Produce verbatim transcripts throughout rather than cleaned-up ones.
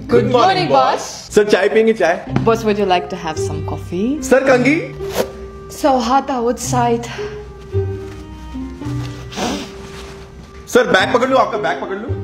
Good morning, boss. Sir, चाय पियेंगे चाय? Boss, would you like to have some coffee? Sir, कंगी? So hot outside. Sir, bag पकड़ लो, आपका बैग पकड़ लो.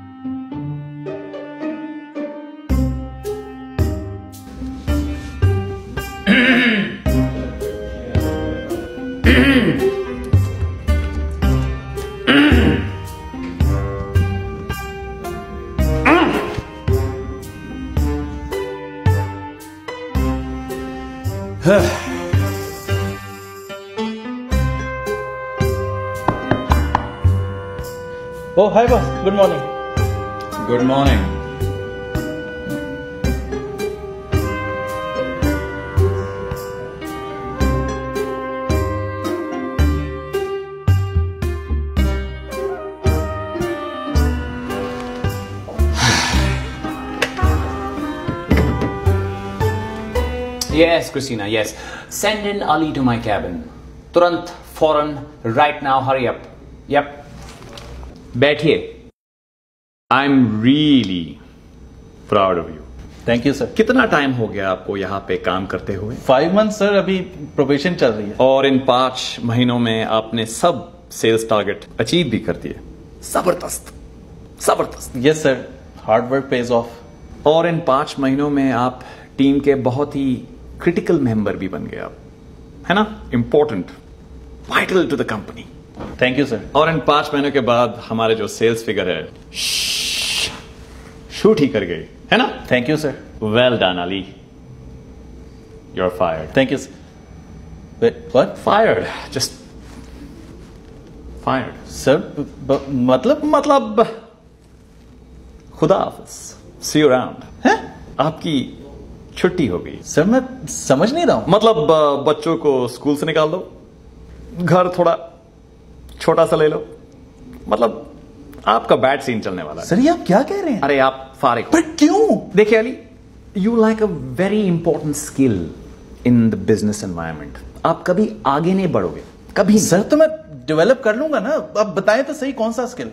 Oh, hi boss. Good morning. Good morning. Yes, Christina, yes. Send in Ali to my cabin. Turant, foreign, right now, hurry up. Yep. बैठिए. I'm really proud of you. Thank you, sir. कितना time हो गया आपको यहाँ पे काम करते हुए? Five months, sir. अभी प्रोबेशन चल रही है. और इन पांच महीनों में आपने सब सेल्स टारगेट अचीव भी कर दिए. जबरदस्त, जबरदस्त. Yes, sir. Hard work pays off. और इन पांच महीनों में आप टीम के बहुत ही क्रिटिकल मेंबर भी बन गए आप, है ना? Important, vital to the company. Thank you sir. और इन पांच महीनों के बाद हमारे जो सेल्स फिगर है शूट ही कर गई, है ना? Thank you sir. Well done Ali. You are fired. Thank you sir. What? Fired. Just fired. Sir मतलब मतलब खुदा हाफिज. सी यू अराउंड. है? आपकी छुट्टी हो गई. सर मैं समझ नहीं रहा हूं. मतलब बच्चों को स्कूल से निकाल दो, घर थोड़ा छोटा सा ले लो, मतलब आपका बैड सीन चलने वाला है. सर ये आप क्या कह रहे हैं? अरे आप फारिग. पर क्यों? देखिए Ali, you like a very important skill in the business environment. आप कभी आगे नहीं बढ़ोगे, कभी. सर तो मैं डेवलप कर लूंगा ना. आप बताएं तो सही, कौन सा स्किल?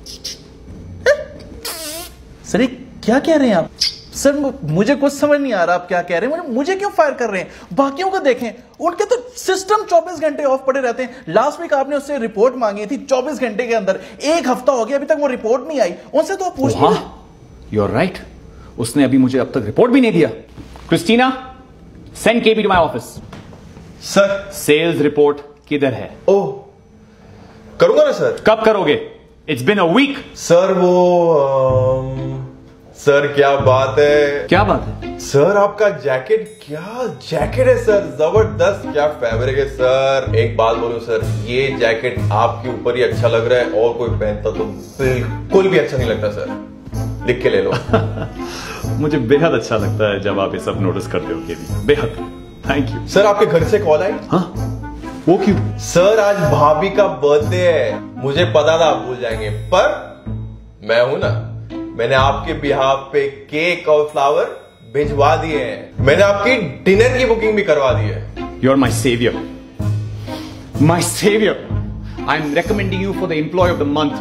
सर ये क्या कह रहे हैं आप? सर मुझे कुछ समझ नहीं आ रहा आप क्या कह रहे हैं. मुझे, मुझे क्यों फायर कर रहे हैं? बाकियों को देखें, उनके तो सिस्टम चौबीस घंटे ऑफ पड़े रहते हैं. लास्ट वीक आपने उससे रिपोर्ट मांगी थी चौबीस घंटे के अंदर. एक हफ्ता हो गया, अभी तक वो रिपोर्ट नहीं आई. उनसे तो आप पूछ लीजिए. You are right. उसने अभी मुझे अब तक रिपोर्ट भी नहीं दिया. Christina, send KB to my office. Sir, sales report किधर है? ओह, करूंगा ना सर. कब करोगे? It's been a week. Sir वो आम... सर क्या बात है. क्या बात है? सर आपका जैकेट, क्या जैकेट है सर. जबरदस्त, क्या फैब्रिक है सर. एक बात बोलूं सर, ये जैकेट आपके ऊपर ही अच्छा लग रहा है और कोई पहनता तो बिल्कुल भी अच्छा नहीं लगता सर. लिख के ले लो. मुझे बेहद अच्छा लगता है जब आप ये सब नोटिस करते हो. केबी, बेहद. Thank you. सर आपके घर से कॉल आई. हाँ, वो क्यों? सर आज भाभी का बर्थडे है. मुझे पता था आप भूल जाएंगे, पर मैं हूं ना, मैंने आपके बिहाफ पे केक और फ्लावर भिजवा दिए हैं. मैंने आपकी डिनर की बुकिंग भी करवा दी है. You are my saviour, my saviour. I am recommending you for the employee of the month.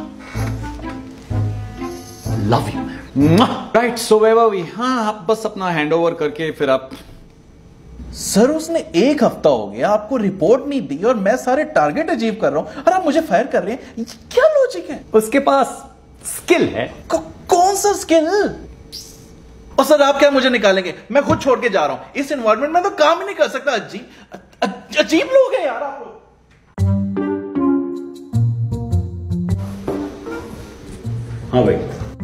Love you. Right, so where were we? हाँ, आप बस अपना हैंड ओवर करके फिर आप. सर उसने एक हफ्ता हो गया, आपको रिपोर्ट नहीं दी और मैं सारे टारगेट अचीव कर रहा हूं और आप मुझे फायर कर रहे हैं. क्या लॉजिक है? उसके पास स्किल है. कौन सा स्किल? और सर आप क्या मुझे निकालेंगे? मैं खुद छोड़ के जा रहा हूं. इस एनवायरनमेंट में तो काम ही नहीं कर सकता. अजीब अजीब लोग हैं यार आप लोग. हाँ भाई.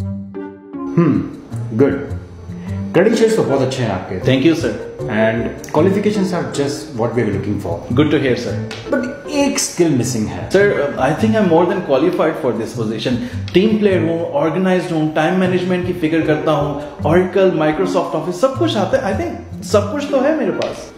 हम्म गुड. क्रेडेंशियल्स तो बहुत अच्छे हैं आपके. Thank you sir. And qualifications are just what we are looking for. Good to hear sir. But एक स्किल मिसिंग है. Sir I think I am more than qualified for this position. Team player हूँ, organised हूँ, time management की फिक्र करता हूँ, oracle, Microsoft office सब कुछ आता है. आई थिंक सब कुछ तो है मेरे पास.